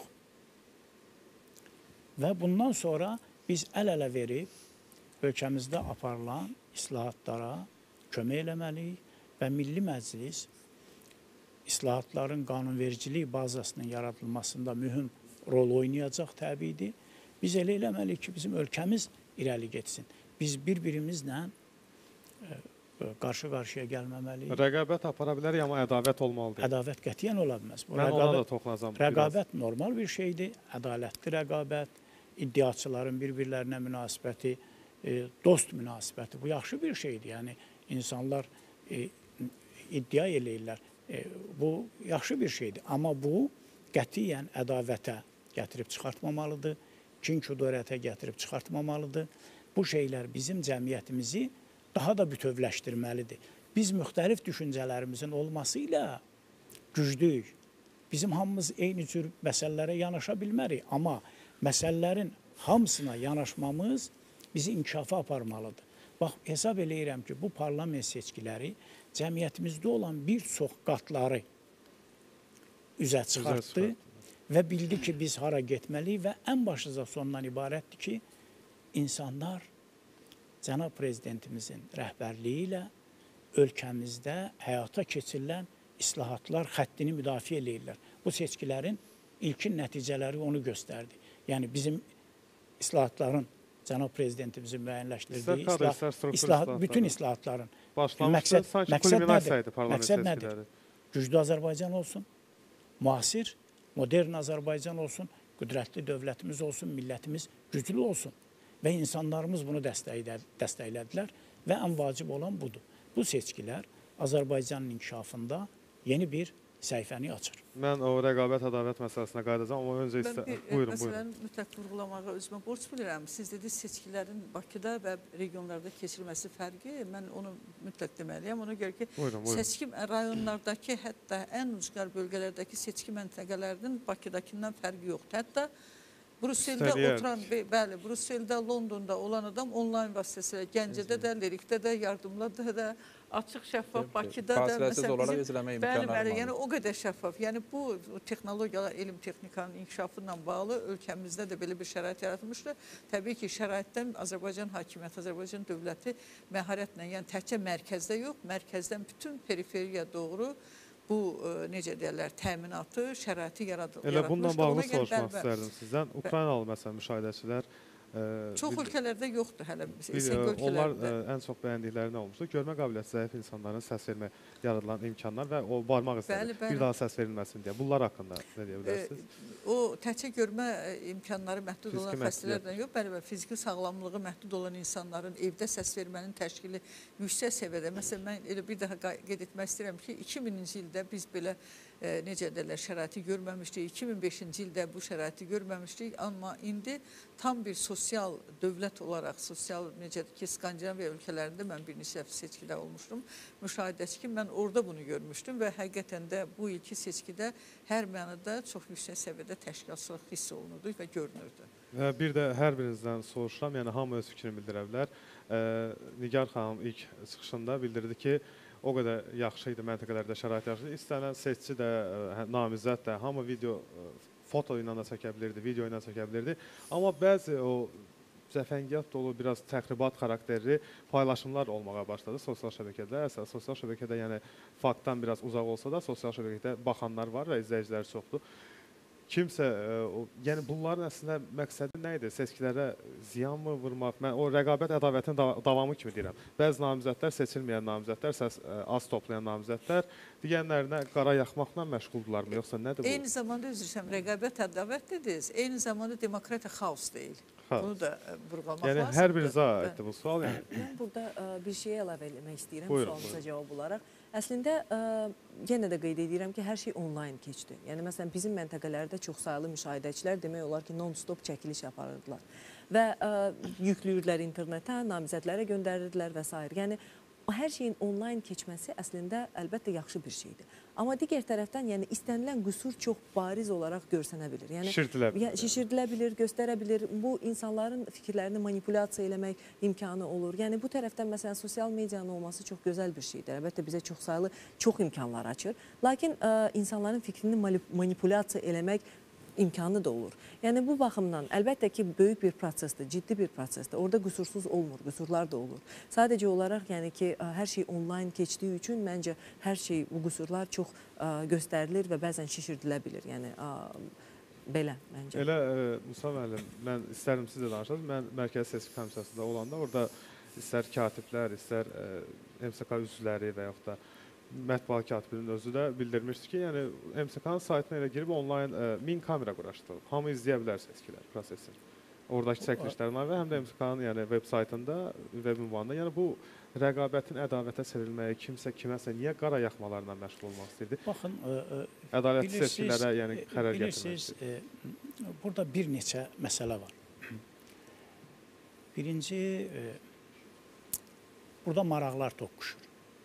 və bundan sonra biz əl-ələ verib ölkəmizdə aparılan islahatlara kömək eləməliyik və Milli Məclis islahatların qanunvericilik bazasının yaradılmasında mühüm rol oynayacaq təbiidir. Biz elə eləməliyik ki, bizim ölkəmiz irəli getsin. Biz bir-birimizlə qarşı-qarşıya gəlməməliyik. Rəqabət apara bilər, amma ədavət olmalıdır. Ədavət qətiyyən ola bilməz. Mən ona da toxunacam. Rəqabət normal bir şeydir, ədalətli rəqabət, iddiaçıların bir-birlərinə münasibəti, dost münasibəti. Bu yaxşı bir şeydir. Yəni, insanlar iddia eləyirlər. Bu yaxşı bir şeydir. Amma bu qətiyyən ədavətə gətirib çıxartmamalıdır, kin-küdurətə gətirib çıxartmamalıdır. Bu şeylər bizim cəmiyyətimizi daha da bütövləşdirməlidir. Biz müxtəlif düşüncələrimizin olması ilə güclüyük. Bizim hamımız eyni cür məsələlərə yanaşa bilmərik, amma məsələlərin hamısına yanaşmamız bizi inkişafa aparmalıdır. Bax, hesab eləyirəm ki, bu parlament seçkiləri cəmiyyətimizdə olan bir çox qatları üzə çıxartdı və bildi ki, biz hara getməliyik və ən başlıca sondan ibarətdir ki, insanlar Cənab Prezidentimizin rəhbərliyi ilə ölkəmizdə həyata keçirilən islahatlar xəttini müdafiə eləyirlər. Bu seçkilərin ilkin nəticələri onu göstərdi. Yəni, bizim islahatların Cənab Prezidentimizin müəyyənləşdirdiyi bütün islahatların məqsəd nədir? Güclü Azərbaycan olsun, müasir, modern Azərbaycan olsun, qüdrətli dövlətimiz olsun, millətimiz güclü olsun. Və insanlarımız bunu dəstəklədilər və ən vacib olan budur. Bu seçkilər Azərbaycanın inkişafında yeni bir səhifəni açır. Mən o rəqabət, ədavət məsələsinə qayıdacağam, amma öncə buyurun. Məsələn, mütləq vurğulamağa özümə borc bilirəm. Siz dediniz, seçkilərin Bakıda və regionlarda keçirilməsi fərqi, mən onu mütləq deməliyəm. Ona görə ki, seçki rayonlardakı, hətta ən ucqar bölgələrdəki seçki məntəqələrinin Bakıdakindən fərqi yoxdur. Hətta Brüsseldə oturan, bəli, Brüsseldə, Londonda olan adam onlayn vasitəsilə Gəncədə də, Lerikdə də, Yardımlıda da, açıq şəffaf, Bakıda da, məsələn, bəli, yəni o qədər şəffaf. Yəni bu texnologiyalar, elm texnikanın inkişafı ilə bağlı ölkəmizdə də belə bir şərait yaratılmışdır. Təbii ki, şəraitdən Azərbaycan hakimiyyəti, Azərbaycan dövləti məharətlə, yəni təkcə mərkəzdə yox, mərkəzdən bütün periferiya doğru bu, necə deyərlər, təminatı, şəraiti yaratmışdır. Elə bununla bağlı soruşmaq istərdim sizdən. Ukraynalı, məsələn, müşahidəçilər çox ölkələrdə yoxdur hələ. Onlar ən çox bəyəndikləri nə olmuşdur? Görmə qabiliyyəti zəif insanların səs vermə yaradılan imkanlar və o barmaq istədir. Bir daha səs verilməsin deyə. Bunlar haqqında nə deyə bilərsiniz? O təkcə görmə imkanları məhdud olan xəstələrdən yox, bəli, fiziki sağlamlığı məhdud olan insanların evdə səs vermənin təşkili yüksək səviyyədə. Məsələn, mən elə bir daha qeyd etmək istəyirəm ki, 2000-ci ildə biz belə necə deyirlər, şəraiti görməmişdik. 2005-ci ildə bu şəraiti görməmişdik. Amma indi tam bir sosial dövlət olaraq, sosial necə ki, Skandinaviya ölkələrində mən bir neçə seçkidə olmuşdum. Müşahidəçi ki, mən orada bunu görmüşdüm və həqiqətən də bu ilki seçkidə hər mənada çox yüksək səviyyədə təşkilatçılıq hiss olunurdu və görünürdü. Bir də hər birinizdən soruşuram, yəni hamı öz fikrini bildirə bilər. Nigar xanım ilk çıxışında bildirdi ki, o qədər yaxşı idi məntəqələrdə şərait yaxşı idi. İstənilən seçici də, namizəd də, hamı video foto ilə də çəkə bilirdi, video ilə çəkə bilirdi. Amma bəzi o cəfəngiyat dolu, biraz təxribat xarakterli paylaşımlar olmağa başladı sosial şəbəkədə. Əsas sosial şəbəkədə, yəni faktdan biraz uzaq olsa da, sosial şəbəkədə baxanlar var və izləyicilər çoxdur. Kimsə, yəni bunların əslində məqsədi nə idi? Seçkilərə ziyan mı vurmaq? Mən o rəqabət ədavətin davamı kimi deyirəm. Bəzi namizədlər, seçilməyən namizədlər, səs az toplayan namizədlər digərlərinə qara yaxmaqla məşğuldurlarmı? Yoxsa nədir bu? Eyni zamanda üzr istəyirəm, rəqabət ədavət dediniz. Eyni zamanda demokratiya xaos deyil. Bunu da vurğulamaq lazımdır. Yəni hər birinizə aiddir bu sual. Mən burada bir şeyə əlavə etmək istəyirəm sualınıza cavab olaraq. Əslində, yenə də qeyd edirəm ki, hər şey onlayn keçdi. Yəni, məsələn, bizim məntəqələrdə çoxsaylı müşahidəçilər demək olar ki, non-stop çəkiliş aparırdılar. Və yüklüyürdülər internetə, namizədlərə göndərirdilər və s. Yəni, hər şeyin onlayn keçməsi əslində əlbəttə yaxşı bir şeydir. Amma digər tərəfdən, yəni istənilən qüsur çox bariz olaraq görsənə bilir. Yəni, şişirdilə bilir, göstərə bilir. Bu, insanların fikirlərini manipulyasiya eləmək imkanı olur. Yəni, bu tərəfdən, məsələn, sosial medianın olması çox gözəl bir şeydir. Əlbəttə, bizə çox imkanlar açır. Lakin insanların fikrini manipulyasiya eləmək imkanı da olur. Yəni, bu baxımdan əlbəttə ki, böyük bir prosesdir, ciddi bir prosesdir. Orada qüsursuz olmur, qüsurlar da olur. Sadəcə olaraq, yəni ki, hər şey onlayn keçdiyi üçün məncə hər şey, bu qüsurlar çox göstərilir və bəzən şişirdilə bilir. Yəni, belə məncə. Elə, Musa müəllim, mən istərim siz də danışasınız. Mən Mərkəzi Seçki Komissiyasında olanda orada istər katiblər, istər MSK üzvləri və yaxud da mətbuat katibinin özü də bildirmişdi ki, yəni MSK-nın saytına elə girib onlayn 1000 kamera quraşdırılıb. Hamı izləyə bilər seçkilər, prosesi. Oradakı çəkilişlərin və həm də MSK-nın yəni veb saytında, veb ünvanında. Yəni bu rəqabətin ədavətə çevrilməyi, kimsə kiməsə niyə qara yaxmalarla məşğul olmaq istəyirdi? Baxın, ədalətli seçkilərə yəni qərar gətirmək istəyirdi. Bilirsiniz, burada bir neçə məsələ var. Birinci, burada maraqlar toqquşur.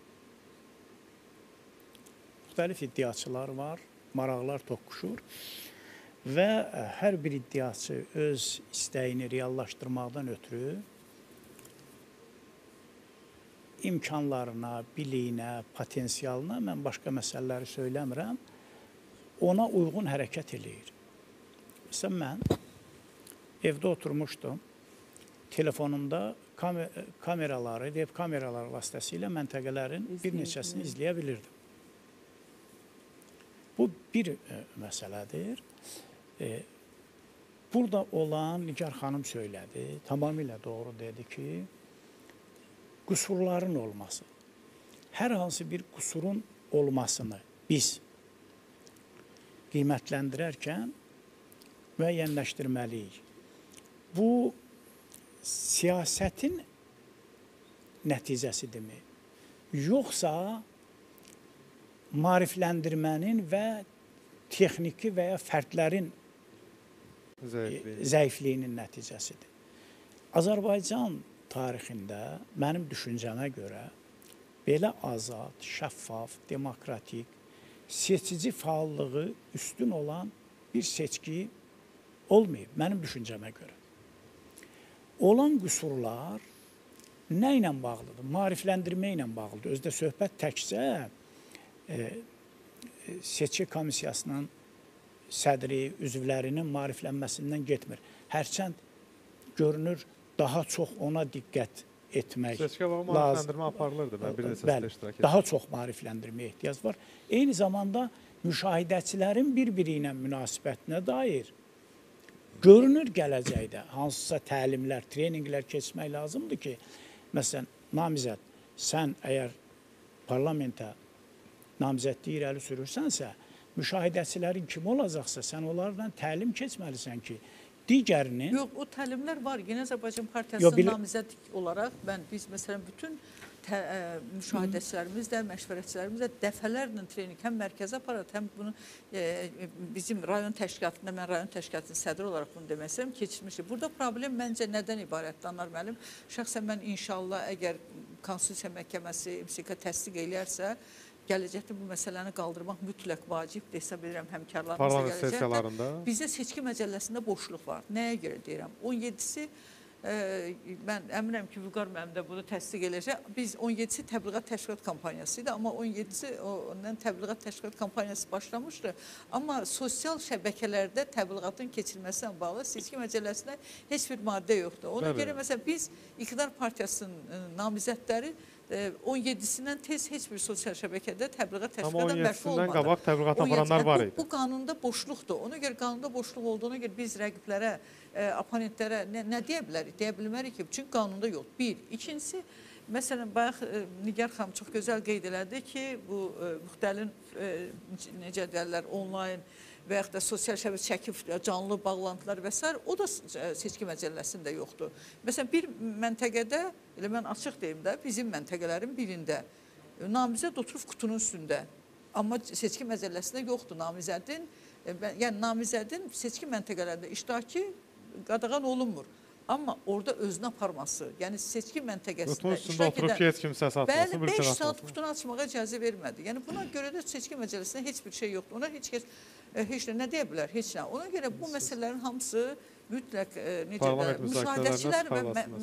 Müxtəlif iddiaçılar var, maraqlar toqquşur və hər bir iddiaçı öz istəyini reallaşdırmaqdan ötürü imkanlarına, biliyinə, potensialına, mən başqa məsələləri söyləmirəm, ona uyğun hərəkət eləyir. Məsələn, mən evdə oturmuşdum, telefonumda kameraları, web kameraları vasitəsilə məntəqələrin bir neçəsini izləyə bilirdim. Bu bir məsələdir. Burada olan Nigar xanım söylədi, tamamilə doğru dedi ki, qüsurların olması. Hər hansı bir qüsurun olmasını biz qiymətləndirərkən müəyyənləşdirməliyik. Bu, siyasətin nəticəsidirmi? Yoxsa maarifləndirmənin və texniki və ya fərdlərin zəifliyinin nəticəsidir. Azərbaycan tarixində mənim düşüncəmə görə belə azad, şəffaf, demokratik, seçici faallığı üstün olan bir seçki olmayıb, mənim düşüncəmə görə. Olan qüsurlar nə ilə bağlıdır? Maarifləndirmə ilə bağlıdır. Özdə söhbət təkcə seçki komissiyasının sədri, üzvlərinin maariflənməsindən getmir. Hərçənd görünür, daha çox ona diqqət etmək lazım. Seçki və maarifləndirmə aparılırdı. Mən bir neçəsində iştirak etdim. Daha çox maarifləndirməyə ehtiyac var. Eyni zamanda müşahidəçilərin bir-biri ilə münasibətinə dair görünür gələcəkdə hansısa təlimlər, treninqlər keçmək lazımdır ki, məsələn, namizəd, sən əgər parlamentə namizədliyi irəli sürürsənsə, müşahidəçilərin kim olacaqsa, sən onlardan təlim keçməlisən ki, digərinin... Yox, o təlimlər var. Yeni Azərbaycan Partiyasının namizəd olaraq biz məsələn bütün müşahidəçilərimiz də, məşvərətçilərimiz də dəfələrlə trening həm mərkəzə aparır, həm bunu bizim rayon təşkilatında, mən rayon təşkilatının sədri olaraq bunu demək istəyirəm, keçirmişik. Burada problem məncə nədən ibarətdir, Anar müəllim? Şəxsən mən inşallah, əgər Konstitusiya Məhkəməsi, MSK təsdiq eləyərsə, gələcəkdə bu məsələni qaldırmaq mütləq vacibdir, hesab edirəm həmkarlarımızla gələcəkdə. Bizdə seçki məcəlləsində boşluq var. Nəyə görə deyirəm? 17-si mən əminəm ki, Vüqar müəllim də bunu təsdiq edəcək. Biz 17-si təbliğat təşkilat kampaniyası idi, amma 17-si ondan təbliğat təşkilat kampaniyası başlamışdı. Amma sosial şəbəkələrdə təbliğatın keçirilməsinə bağlı seçki məcəlləsində heç bir maddə yoxdur. Ona görə məsələn biz İqtidar Partiyasının namizədləri 17-sindən tez heç bir sosial şəbəkədə təbliğat təşkilatda məşğul olmadı. Amma 17-sindən qabaq təbliğat aparanlar var idi. Bu qanunda boşluqdur. Ona görə qanunda boşluq olduğuna görə biz rəqiblərə, oponentlərə nə deyə bilərik? Deyə bilmərik ki, çünki qanunda yox. Bir. İkincisi, məsələn, bayaq Nigar xanım çox gözəl qeyd elədi ki, bu müxtəlif necə deyərlər, onlayn və yaxud da sosial şəbəkə çəkib canlı bağlantılar və s. o da seçki məcəlləsində yoxdur. Məsələn, bir məntəqədə, elə mən açıq deyim də, bizim məntəqələrin birində namizəd oturub qutunun üstündə. Amma seçki məcəlləsində yoxdur namizədin, yəni namizədin seçki məntəqələrində iştirakı qadağan olunmur. Amma orada özünü aparması, yəni seçki məntəqəsində iştirak edən... Bəli, 5 saat qutunu açmağa icazə vermədi. Yəni buna görə də seçki məcəlləsində heç bir şey yoxdur. Ona heç nə deyə bilər, heç nə. Ona görə bu məsələlərin hamısı mütləq müşahidəçilər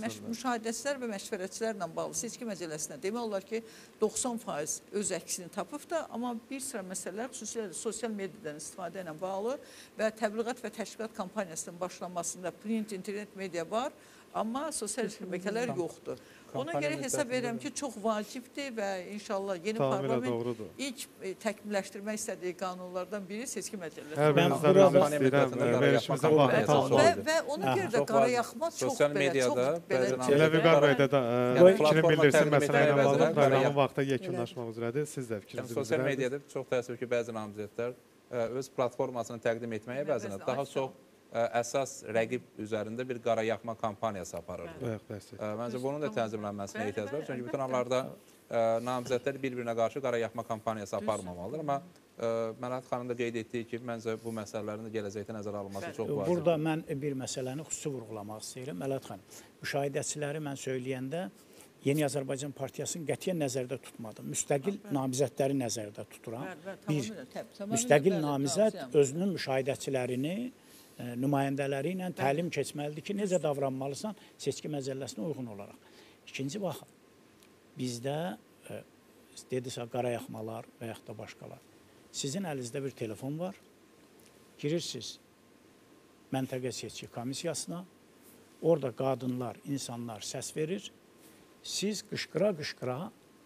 və məşvərətçilərlə bağlı seçki məcəlləsinə demək olar ki, 90% öz əksini tapıb da, amma bir sıra məsələlər xüsusilə sosial mediadan istifadə ilə bağlı və təbliğat və təşkilat kampaniyasının başlanmasında print, internet media var, amma sosial şəbəkələr yoxdur. Ona görə hesab edirəm ki, çox vacibdir və inşallah yeni parlament ilk təkmilləşdirmək istədiyi qanunlardan biri seçki məcəlləsi. Hər birinizdən rəhmət istəyirəm, verilişimizin vaxtı tamamlandı. Və ona görə də qarayaxma çox belə. Elə Vüqar bəy də fikrini bildirsin məsələ ilə bağlı proqramın vaxtı yekunlaşmaq üzrədir. Siz də fikrinizi bildirin. Sosial mediada çox təəssüf ki, bəzi namizədlər öz platformasını təqdim etməyə bəzən daha çox əsas rəqib üzərində bir qarayaxma kampaniyası aparırdı. Məncə bunun da tənzimlənməsinə ehtiyac var. Çünki bütün hallarda namizədlər bir-birinə qarşı qarayaxma kampaniyası aparmamalıdır. Amma Mələt xanım da qeyd etdiyi ki, məncə bu məsələlərin də gələcəkdə nəzərə alınması çox vacibdir. Burada mən bir məsələni xüsusi vurğulamaq istəyirəm. Mələt xanım, müşahidəçiləri mən söyləyəndə Yeni Azərbaycan Partiyasını qətiyyən nəzərdə tutmadım. Müstəqil namizədləri nəzərdə tuturam. Bir, müstəqil namizəd özünün müşahidəçilərini nümayəndələri ilə təlim keçməlidir ki, necə davranmalısan seçki məcəlləsinə uyğun olaraq. İkinci, baxın, bizdə dedisə qarayaxmalar və yaxud da başqalar. Sizin əlinizdə bir telefon var, girirsiniz məntəqə seçki komissiyasına, orada qadınlar, insanlar səs verir, siz qışqıra-qışqıra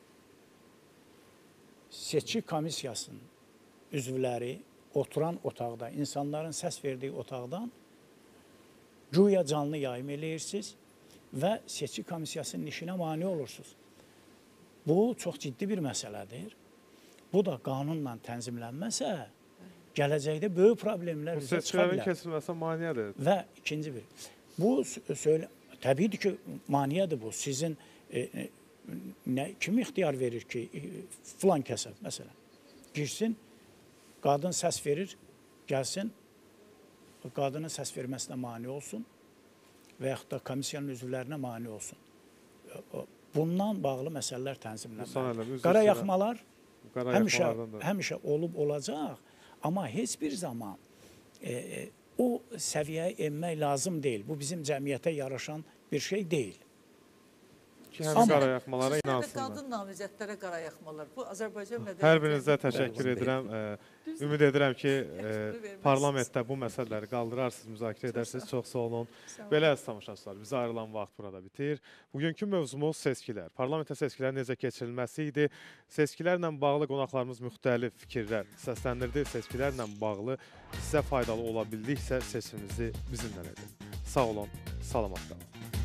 seçki komissiyasının üzvləri oturan otaqda, insanların səs verdiyi otaqdan güya canlı yayım eləyirsiniz və seçki komissiyasının işinə mane olursunuz. Bu çox ciddi bir məsələdir. Bu da qanunla tənzimlənməsə, gələcəkdə böyük problemlər üzə çıxa bilər. Bu seçkilərin keçirilməsi maneədir. Və ikinci bir, bu təbiidir ki, maneədir bu. Sizin kim ixtiyar verir ki, filan kəsə, məsələn, girsin, qadın səs verir, gəlsin, qadının səs verməsinə mane olsun və yaxud da komissiyanın üzvlərinə mane olsun. Bundan bağlı məsələlər tənzimlənməlidir. Qarayaxmalar həmişə olub olacaq, amma heç bir zaman o səviyyəyə enmək lazım deyil. Bu bizim cəmiyyətə yaraşan bir şey deyil. Ki, həmin qarayaxmalara inansınlar. Qadın namizədlərə qarayaxmalar. Bu Azərbaycan mədəniyyəti. Hər birinizə təşəkkür edirəm. Ümid edirəm ki, parlamentdə bu məsələləri qaldırarsınız, müzakirə edərsiniz. Çox sağ olun. Belə əziz tamaşaçılar, bizə ayrılan vaxt burada bitir. Bugünkü mövzumuz seçkilər. Parlamentə seçkilərin necə keçirilməsi idi. Seçkilərlə bağlı qonaqlarımız müxtəlif fikirlər səsləndirdi. Seçkilərlə bağlı sizə faydalı ola bildiksə seçiminizi bizimlə edin. Sağ olun, salamat qalın.